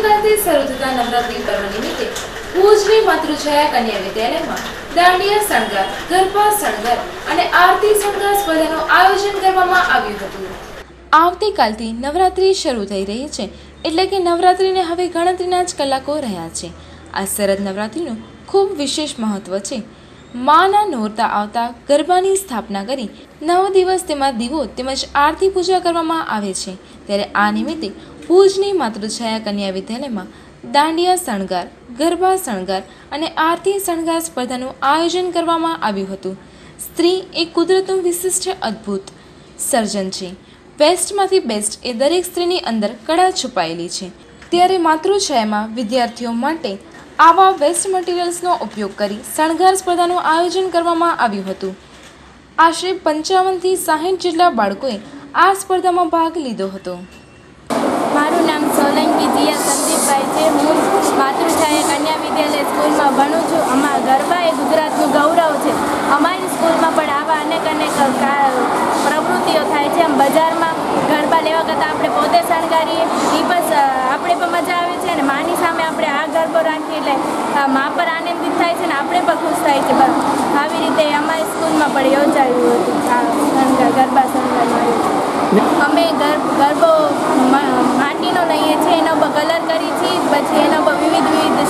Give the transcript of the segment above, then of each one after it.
આવતીકાલથી શરૂ થતા નવરાત્રી પર્વ નિમિત્તે ભુજની માતૃછાયા કન્યા વિદ્યાલયમાં દાંડિયા શણગાર, ગરબા શણગાર અને આરતી શણગાર સ્પર્ધાનું આયોજન કરવામાં આવ્યું હતું। આવતીકાલથી નવરાત્રી શરૂ થઈ રહી છે, એટલે કે નવરાત્રીને હવે ગણતરીના જ કલાકો રહ્યા છે। આ શરદ નવરાત્રીનું ખૂબ વિશેષ મહત્વ છે। માના નોરતા આવતા ગરબાની સ્થાપના કરી 9 દિવસ તેમાં દીવો તેમજ આરતી પૂજા કરવામાં આવે છે। ત્યારે આ નિમિત્તે ભુજની માતૃછાયા કન્યા વિદ્યાલયમાં દાંડિયા શણગાર, ગરબા શણગાર અને આરતી શણગાર સ્પર્ધાનું આયોજન કરવામાં આવ્યું હતું। સ્ત્રી એ કુદરતનું વિશિષ્ટ અદ્ભુત સર્જન છે। વેસ્ટમાંથી બેસ્ટ એ દરેક સ્ત્રીની અંદર કળા છુપાયેલી છે। ત્યારે માતૃછાયામાં વિદ્યાર્થીઓ માટે આવા વેસ્ટ મટીરિયલ્સનો ઉપયોગ કરી શણગાર સ્પર્ધાનું આયોજન કરવામાં આવ્યું હતું। આશરે 55 થી 60 જેટલા બાળકોએ આ સ્પર્ધામાં ભાગ લીધો હતો। મારું નામ સોલંકી જીયા સંદીપભાઈ છે। હું માતૃછાયા કન્યા વિદ્યાલય સ્કૂલમાં ભણું છું। અમારા ગરબા એ ગુજરાતનું ગૌરવ છે। અમારી સ્કૂલમાં પણ આવા અનેક પ્રવૃત્તિઓ થાય છે। આમ બજારમાં ગરબા લેવા કરતાં આપણે પોતે શણગારીએ એ બસ આપણે પણ મજા આવે છે અને માની સામે આપણે આ ગરબો રાખીએ એટલે મા પર આનંદિત થાય છે ને આપણે પણ ખુશ થાય છે। બસ આવી રીતે અમારી સ્કૂલમાં પણ યોજાયું હતું આ શણગાર, ગરબા શણગાર। અમે ગરબો માટીનો લઈએ છીએ, એના પર કલર કરીએ છીએ, પછી એના પર વિવિધ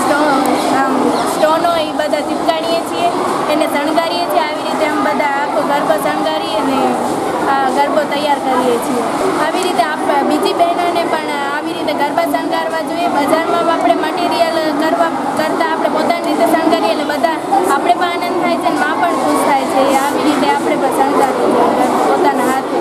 સ્ટોનો એ બધા ચીપકાડીએ છીએ, એને શણગારીએ છીએ। આવી રીતે અમે બધા આખો ગરબો શણગારી અને ગરબો તૈયાર કરીએ છીએ। આવી રીતે બીજી બહેનોને પણ આવી રીતે ગરબા શણગારવા જોઈએ। બજારમાં આપણે મટીરિયલ કરતાં આપણે પોતાની રીતે શણગારીએ એટલે બધા આપણે પણ આનંદ થાય છે અને મા પણ ખુશ થાય છે। આવી રીતે આપણે પણ શણગારવું જોઈએ પોતાના હાથે।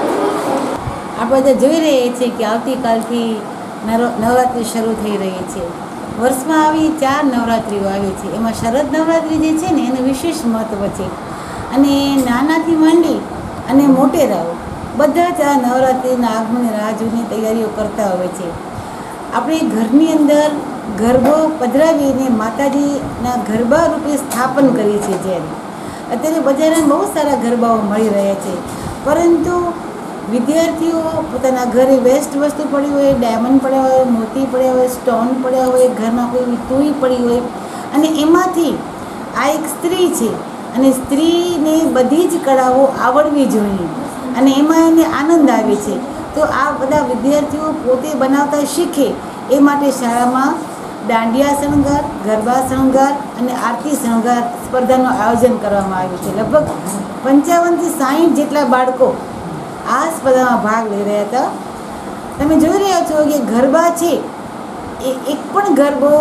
આપણે જોઈ રહ્યા છીએ કે આવતીકાલથી નવરાત્રિ શરૂ થઈ રહી છે। વર્ષમાં આવી 4 નવરાત્રિઓ આવે છે। એમાં શરદ નવરાત્રિ જે છે ને એનું વિશેષ મહત્ત્વ છે અને નાનાથી માંડી અને મોટેરાઓ બધા જ આ નવરાત્રિના આગમનની રાહ જોઈને તૈયારીઓ કરતા હોય છે। આપણે ઘરની અંદર ગરબો પધરાવીને માતાજીના ગરબા રૂપે સ્થાપન કરીએ છીએ। જ્યારે અત્યારે બજારમાં બહુ સારા ગરબાઓ મળી રહ્યા છે, પરંતુ વિદ્યાર્થીઓ પોતાના ઘરે વેસ્ટ વસ્તુ પડી હોય, ડાયમંડ પડ્યા હોય, મોતી પડ્યા હોય, સ્ટોન પડ્યા હોય, ઘરમાં કોઈ તૂઈ પડી હોય અને એમાંથી આ એક સ્ત્રી છે અને સ્ત્રીને બધી જ કળાઓ આવડવી જોઈએ અને એમાં એને આનંદ આવે છે। તો આ બધા વિદ્યાર્થીઓ પોતે બનાવતા શીખે એ માટે શાળામાં દાંડિયા શણગાર, ગરબા શણગાર અને આરતી શણગાર સ્પર્ધાનું આયોજન કરવામાં આવ્યું છે। લગભગ 55 થી 60 જેટલા બાળકો આ સ્પર્ધામાં ભાગ લઈ રહ્યા હતા। તમે જોઈ રહ્યા છો કે ગરબા છે એ એક પણ ગરબો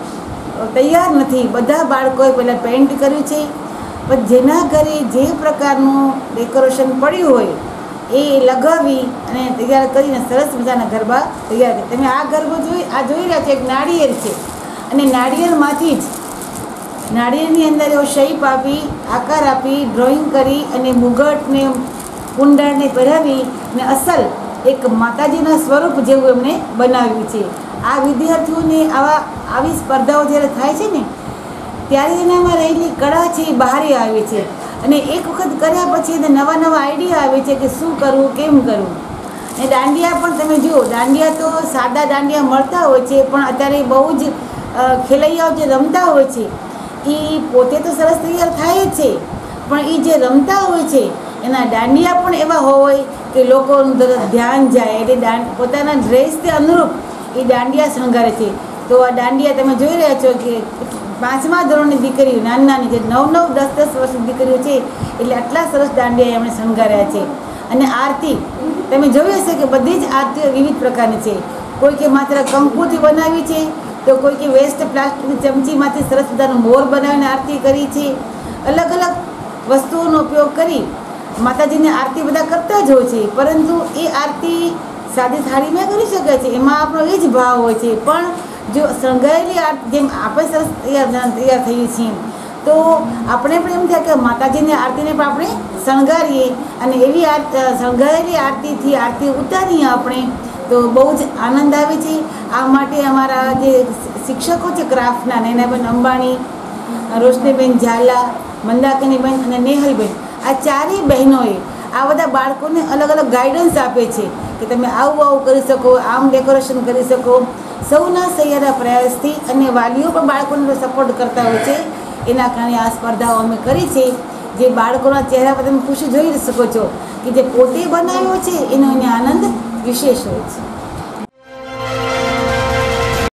તૈયાર નથી। બધા બાળકોએ પહેલાં પેઇન્ટ કર્યું છે, પણ જેના ઘરે જે પ્રકારનું ડેકોરેશન પડ્યું હોય એ લગાવી અને તૈયાર કરીને સરસ મજાના ગરબા તૈયાર કરે। તમે આ ગરબો જોઈ રહ્યા છો, એક નાળિયેર છે અને નાળિયેરમાંથી જ નાળિયેરની અંદર એવો શેપ આપી, આકાર આપી, ડ્રોઈંગ કરી અને મુગટને કુંડાળને પહેરાવી અને અસલ એક માતાજીના સ્વરૂપ જેવું એમણે બનાવ્યું છે। આ વિદ્યાર્થીઓને આવી સ્પર્ધાઓ જ્યારે થાય છે ને ત્યારે એનામાં રહેલી કળા છે એ બહાર આવે છે અને એક વખત કર્યા પછી એને નવા આઈડિયા આવે છે કે શું કરવું, કેમ કરવું। અને દાંડિયા પણ તમે જુઓ, દાંડિયા તો સાદા દાંડિયા મળતા હોય છે, પણ અત્યારે બહુ જ ખેલૈયાઓ જે રમતા હોય છે એ પોતે તો સરસ તૈયાર થાય જ છે, પણ એ જે રમતા હોય છે એના દાંડિયા પણ એવા હોય કે લોકોનું ધ્યાન જાય એટલે પોતાના ડ્રેસને અનુરૂપ એ દાંડિયા શણગારે છે। તો આ દાંડિયા તમે જોઈ રહ્યા છો કે 5મા ધોરણની દીકરીઓ, નાની જે 9, 10 વર્ષની દીકરીઓ છે એટલે આટલા સરસ દાંડિયા એમણે શણગાર્યા છે। અને આરતી તમે જોઈ હશે કે બધી જ આરતીઓ વિવિધ પ્રકારની છે। કોઈ કે માત્ર કંકુથી બનાવી છે, તો કોઈ કે વેસ્ટ પ્લાસ્ટિકની ચમચીમાંથી સરસ મજાનો મોર બનાવીને આરતી કરી છે। અલગ અલગ વસ્તુઓનો ઉપયોગ કરી માતાજીની આરતી બધા કરતા જ હોય છે, પરંતુ એ આરતી સાદી થાળીમાં કરી શકાય છે, એમાં આપણો એ જ ભાવ હોય છે। પણ જો શણગારેલી આરતી જેમ આપણે સરસ તૈયાર થઈએ છીએ તો આપણે પણ એમ થાય કે માતાજીની આરતીને પણ આપણે શણગારીએ અને એવી શણગારેલી આરતીથી આરતી ઉતારીએ આપણે તો બહુ જ આનંદ આવે છે। આ માટે અમારા જે શિક્ષકો છે ક્રાફ્ટના, નૈનાબેન અંબાણી, રોશનીબેન ઝાલા, મંદાકિનીબેન અને નેહલબેન, આ ચારેય બહેનોએ આ બધા બાળકોને અલગ અલગ ગાઈડન્સ આપે છે કે તમે આવું કરી શકો, આમ ડેકોરેશન કરી શકો। સૌના સહિયારા પ્રયાસથી અને વાલીઓ પણ બાળકોને સપોર્ટ કરતા હોય છે. એના કારણે આ સ્પર્ધાઓ અમે કરી છે. જે બાળકોના ચહેરા પર તમે ખુશી જોઈ શકો છો કે જે પોતે બનાવ્યો છે એનો એને આનંદ વિશેષ હોય છે.